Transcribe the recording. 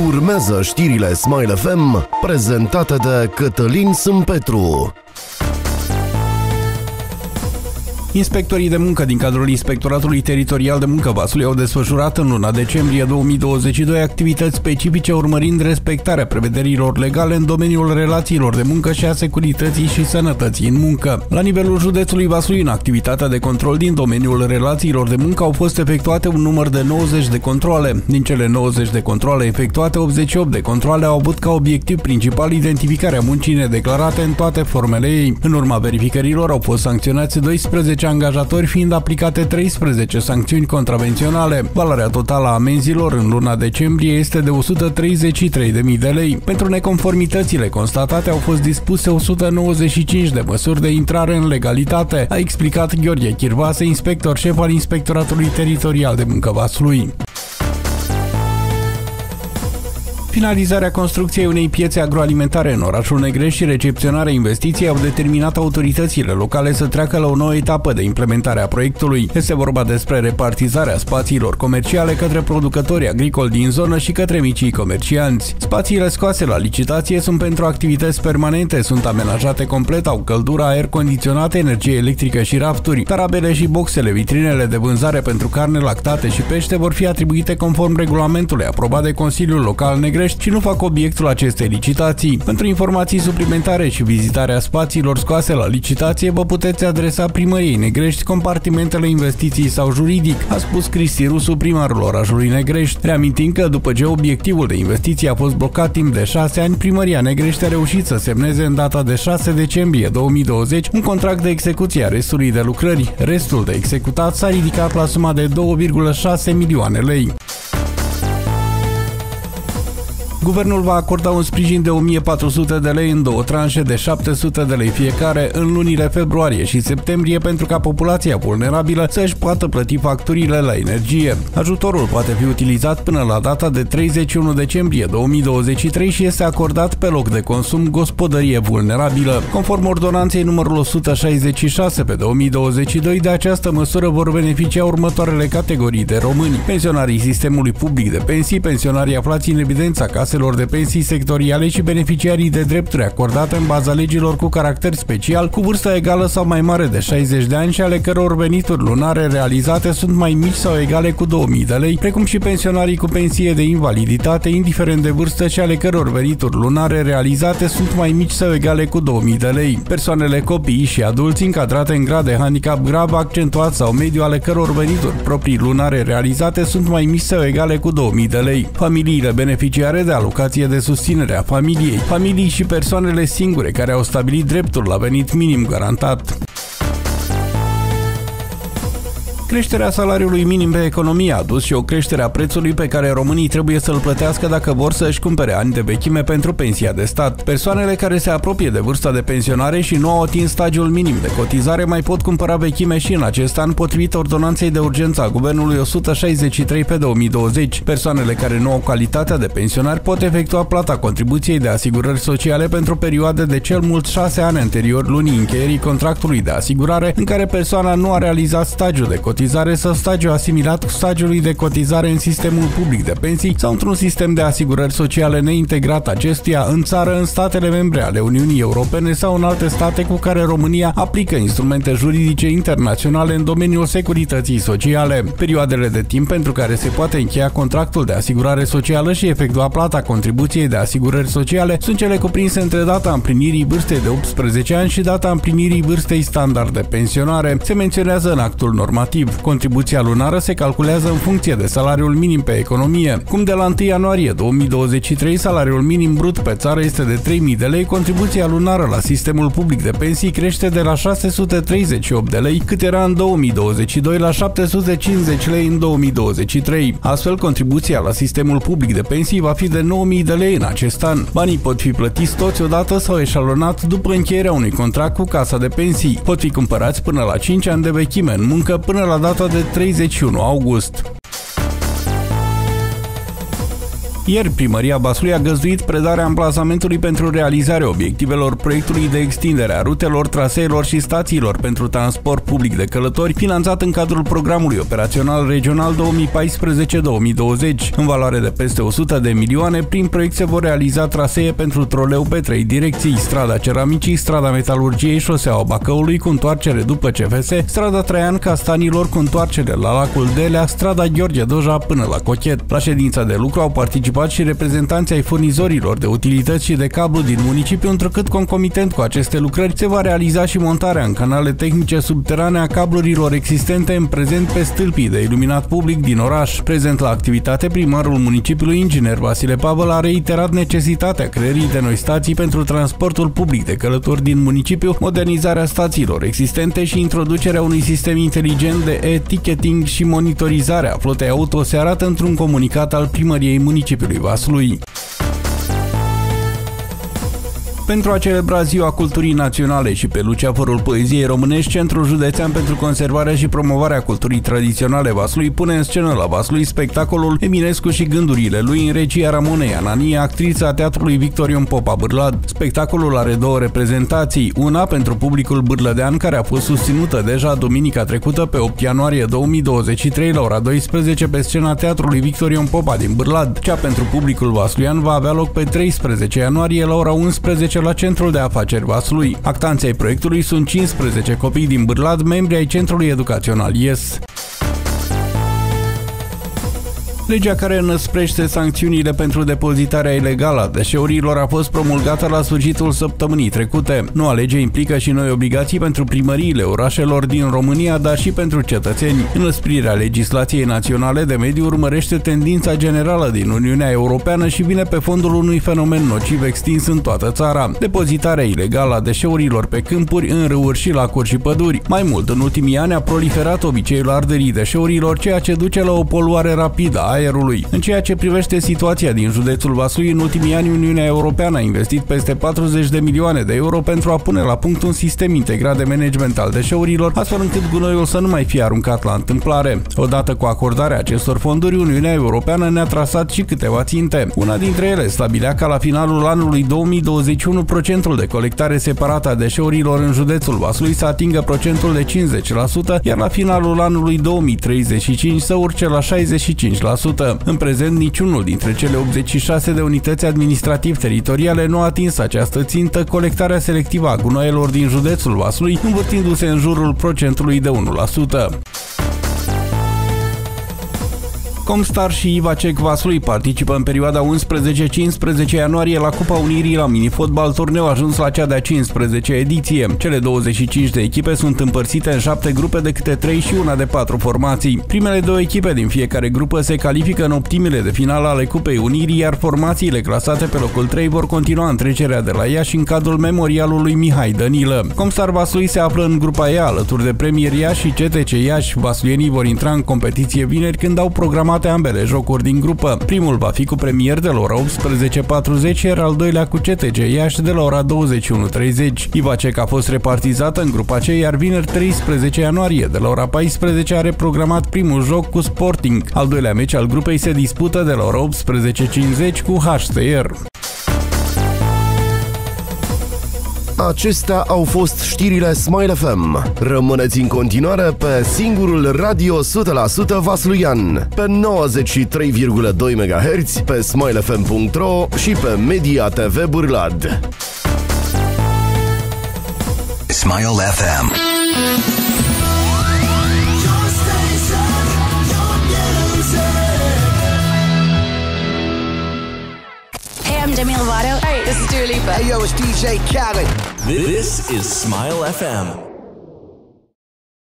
Urmează știrile Smile FM, prezentate de Cătălin Sâmpetru. Inspectorii de muncă din cadrul Inspectoratului Teritorial de Muncă Vaslui au desfășurat în luna decembrie 2022 activități specifice urmărind respectarea prevederilor legale în domeniul relațiilor de muncă și a securității și sănătății în muncă. La nivelul județului Vaslui, în activitatea de control din domeniul relațiilor de muncă au fost efectuate un număr de 90 de controale. Din cele 90 de controale efectuate, 88 de controale au avut ca obiectiv principal identificarea muncii nedeclarate în toate formele ei. În urma verificărilor au fost sancționați 12 angajatori, fiind aplicate 13 sancțiuni contravenționale. Valoarea totală a amenzilor în luna decembrie este de 133.000 de lei. Pentru neconformitățile constatate au fost dispuse 195 de măsuri de intrare în legalitate, a explicat Gheorghe Chirvase, inspector șef al Inspectoratului Teritorial de Muncă Vaslui. Finalizarea construcției unei piețe agroalimentare în orașul Negrești și recepționarea investiției au determinat autoritățile locale să treacă la o nouă etapă de implementare a proiectului. Este vorba despre repartizarea spațiilor comerciale către producători agricoli din zonă și către micii comercianți. Spațiile scoase la licitație sunt pentru activități permanente, sunt amenajate complet, au căldură, aer condiționat, energie electrică și rafturi. Tarabele și boxele, vitrinele de vânzare pentru carne, lactate și pește vor fi atribuite conform regulamentului aprobat de Consiliul Local Negrești și nu fac obiectul acestei licitații. Pentru informații suplimentare și vizitarea spațiilor scoase la licitație, vă puteți adresa Primăriei Negrești, compartimentele investiții sau juridic, a spus Cristi Rusu, primarul orașului Negrești. Reamintind că după ce obiectivul de investiție a fost blocat timp de 6 ani, Primăria Negrești a reușit să semneze în data de 6 decembrie 2020 un contract de execuție a restului de lucrări. Restul de executat s-a ridicat la suma de 2,6 milioane lei. Guvernul va acorda un sprijin de 1400 de lei în două tranșe de 700 de lei fiecare în lunile februarie și septembrie pentru ca populația vulnerabilă să-și poată plăti facturile la energie. Ajutorul poate fi utilizat până la data de 31 decembrie 2023 și este acordat pe loc de consum gospodărie vulnerabilă. Conform ordonanței numărul 166 pe 2022, de această măsură vor beneficia următoarele categorii de români: pensionarii sistemului public de pensii, pensionarii aflați în evidența caselor de pensii sectoriale și beneficiarii de drepturi acordate în baza legilor cu caracter special, cu vârsta egală sau mai mare de 60 de ani și ale căror venituri lunare realizate sunt mai mici sau egale cu 2000 de lei, precum și pensionarii cu pensie de invaliditate, indiferent de vârstă, și ale căror venituri lunare realizate sunt mai mici sau egale cu 2000 de lei. Persoanele, copiii și adulți încadrate în grad de handicap grav, accentuat sau mediu, ale căror venituri proprii lunare realizate sunt mai mici sau egale cu 2000 de lei. Familiile beneficiare de alocație de susținere a familiei, familii și persoanele singure care au stabilit dreptul la venit minim garantat. Creșterea salariului minim pe economie a dus și o creștere a prețului pe care românii trebuie să-l plătească dacă vor să-și cumpere ani de vechime pentru pensia de stat. Persoanele care se apropie de vârsta de pensionare și nu au atins stagiul minim de cotizare mai pot cumpăra vechime și în acest an, potrivit ordonanței de urgență a Guvernului 163 pe 2020. Persoanele care nu au calitatea de pensionari pot efectua plata contribuției de asigurări sociale pentru perioade de cel mult 6 ani anterior lunii încheierii contractului de asigurare în care persoana nu a realizat stagiul de cotizare sau stagiu asimilat cu stagiului de cotizare în sistemul public de pensii sau într-un sistem de asigurări sociale neintegrat acestuia în țară, în statele membre ale Uniunii Europene sau în alte state cu care România aplică instrumente juridice internaționale în domeniul securității sociale. Perioadele de timp pentru care se poate încheia contractul de asigurare socială și efectua plata contribuției de asigurări sociale sunt cele cuprinse între data împlinirii vârstei de 18 ani și data împlinirii vârstei standard de pensionare. Se menționează în actul normativ. Contribuția lunară se calculează în funcție de salariul minim pe economie. Cum de la 1 ianuarie 2023 salariul minim brut pe țară este de 3.000 de lei, contribuția lunară la sistemul public de pensii crește de la 638 de lei, cât era în 2022, la 750 lei în 2023. Astfel, contribuția la sistemul public de pensii va fi de 9.000 de lei în acest an. Banii pot fi plătiți toți odată sau eșalonat după încheierea unui contract cu casa de pensii. Pot fi cumpărați până la 5 ani de vechime în muncă până la data de 31 august. Ieri, primăria Vaslui a găzduit predarea amplasamentului pentru realizarea obiectivelor proiectului de extindere a rutelor, traseelor și stațiilor pentru transport public de călători, finanțat în cadrul programului operațional regional 2014-2020. În valoare de peste 100 de milioane, prin proiect se vor realiza trasee pentru troleu pe 3 direcții: strada Ceramicii, strada Metalurgiei, șoseaua Bacăului cu întoarcere după CFS, strada Traian Castanilor cu întoarcere la lacul Delea, strada Gheorghe Doja până la Cochet. La ședința de lucru au participat și reprezentanții ai furnizorilor de utilități și de cablu din municipiu, întrucât concomitent cu aceste lucrări se va realiza și montarea în canale tehnice subterane a cablurilor existente în prezent pe stâlpii de iluminat public din oraș. Prezent la activitate, primarul municipiului, inginer Vasile Pavel, a reiterat necesitatea creării de noi stații pentru transportul public de călători din municipiu, modernizarea stațiilor existente și introducerea unui sistem inteligent de e-ticketing și monitorizarea flotei auto, se arată într-un comunicat al primăriei municipiului Vaslui. Pentru a celebra Ziua Culturii Naționale și pe luceafărul poeziei românești, Centrul Județean pentru Conservarea și Promovarea Culturii Tradiționale Vaslui pune în scenă la Vaslui spectacolul Eminescu și gândurile lui, în regia Ramonei Ananie, actrița a Teatrului Victor Ion Popa Bârlad. Spectacolul are două reprezentații, una pentru publicul bârlădean, care a fost susținută deja duminica trecută, pe 8 ianuarie 2023, la ora 12, pe scena Teatrului Victor Ion Popa din Bârlad. Cea pentru publicul vasluian va avea loc pe 13 ianuarie, la ora 11, la Centrul de Afaceri Vaslui. Actanții ai proiectului sunt 15 copii din Bârlad, membri ai Centrului Educațional IES. Legea care înăsprește sancțiunile pentru depozitarea ilegală a deșeurilor a fost promulgată la sfârșitul săptămânii trecute. Noua lege implică și noi obligații pentru primăriile orașelor din România, dar și pentru cetățeni. Înăsprirea legislației naționale de mediu urmărește tendința generală din Uniunea Europeană și vine pe fondul unui fenomen nociv extins în toată țara: depozitarea ilegală a deșeurilor pe câmpuri, în râuri și lacuri și păduri. Mai mult, în ultimii ani a proliferat obiceiul arderii deșeurilor, ceea ce duce la o poluare rapidă a aerului. În ceea ce privește situația din județul Vaslui, în ultimii ani Uniunea Europeană a investit peste 40 de milioane de euro pentru a pune la punct un sistem integrat de management al deșeurilor, astfel încât gunoiul să nu mai fie aruncat la întâmplare. Odată cu acordarea acestor fonduri, Uniunea Europeană ne-a trasat și câteva ținte. Una dintre ele stabilea ca la finalul anului 2021 procentul de colectare separată a deșeurilor în județul Vaslui să atingă procentul de 50%, iar la finalul anului 2035 să urce la 65%. În prezent, niciunul dintre cele 86 de unități administrativ-teritoriale nu a atins această țintă, colectarea selectivă a gunoaielor din județul Vaslui învârtindu-se în jurul procentului de 1%. Comstar și Ivacek Vaslui participă în perioada 11-15 ianuarie la Cupa Unirii la minifotbal, turneu ajuns la cea de-a 15-a ediție. Cele 25 de echipe sunt împărțite în 7 grupe de câte 3 și una de 4 formații. Primele două echipe din fiecare grupă se califică în optimile de finală ale Cupei Unirii, iar formațiile clasate pe locul 3 vor continua întrecerea de la Iași în cadrul memorialului Mihai Dănilă. Comstar Vaslui se află în grupa E alături de Premier Iași și CTC Iași. Vasluienii vor intra în competiție vineri, când au programat ambele jocuri din grupă. Primul va fi cu Premier de la ora 18:40, iar al doilea cu CTG Iași de la ora 21:30. Ivacek a fost repartizată în grupa C, iar vineri 13 ianuarie de la ora 14 are programat primul joc cu Sporting. Al doilea meci al grupei se dispută de la ora 18:50 cu HCR. Acestea au fost știrile Smile FM. Rămâneți în continuare pe singurul radio 100% vasluian, pe 93,2 MHz, pe smilefm.ro și pe Media TV Bârlad. Smile FM. I'm Demi Lovato. Hey, this is Dua Lipa. Hey, yo, it's DJ Khaled. This is Smile FM.